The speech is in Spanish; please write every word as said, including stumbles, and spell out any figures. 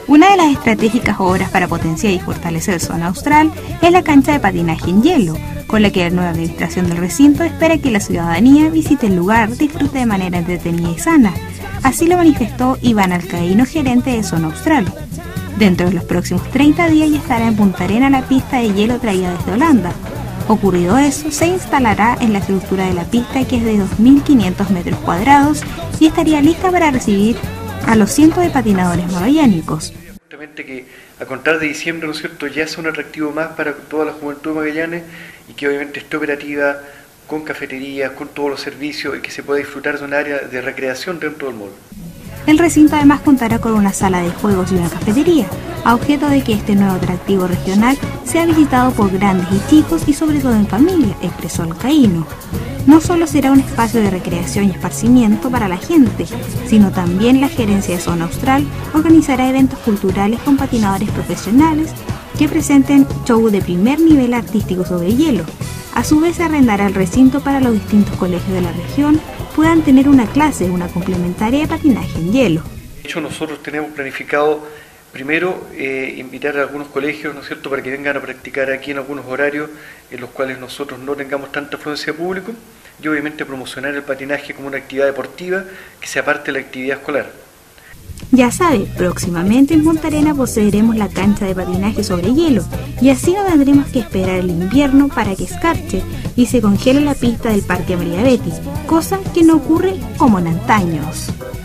Una de las estratégicas obras para potenciar y fortalecer Zona Austral es la cancha de patinaje en hielo, con la que la nueva administración del recinto espera que la ciudadanía visite el lugar, disfrute de manera entretenida y sana. Así lo manifestó Iván Alcaíno, gerente de Zona Austral. Dentro de los próximos treinta días ya estará en Punta Arenas la pista de hielo traída desde Holanda. Ocurrido eso, se instalará en la estructura de la pista, que es de dos mil quinientos metros cuadrados, y estaría lista para recibir a los cientos de patinadores magallánicos. Justamente que a contar de diciembre, ¿no es cierto?, ya es un atractivo más para toda la juventud de Magallanes y que obviamente esté operativa con cafeterías, con todos los servicios y que se pueda disfrutar de un área de recreación dentro del mall. El recinto además contará con una sala de juegos y una cafetería, a objeto de que este nuevo atractivo regional sea visitado por grandes y chicos y sobre todo en familia, expresó Alcaíno. No solo será un espacio de recreación y esparcimiento para la gente, sino también la gerencia de Zona Austral organizará eventos culturales con patinadores profesionales que presenten show de primer nivel artístico sobre hielo. A su vez, se arrendará el recinto para los distintos colegios de la región puedan tener una clase, una complementaria de patinaje en hielo. De hecho, nosotros tenemos planificado primero eh, invitar a algunos colegios, ¿no es cierto?, para que vengan a practicar aquí en algunos horarios en los cuales nosotros no tengamos tanta afluencia de público, y obviamente promocionar el patinaje como una actividad deportiva que sea parte de la actividad escolar. Ya sabe, próximamente en Punta Arenas poseeremos la cancha de patinaje sobre hielo, y así no tendremos que esperar el invierno para que escarche y se congele la pista del Parque María Betty, cosa que no ocurre como en antaños.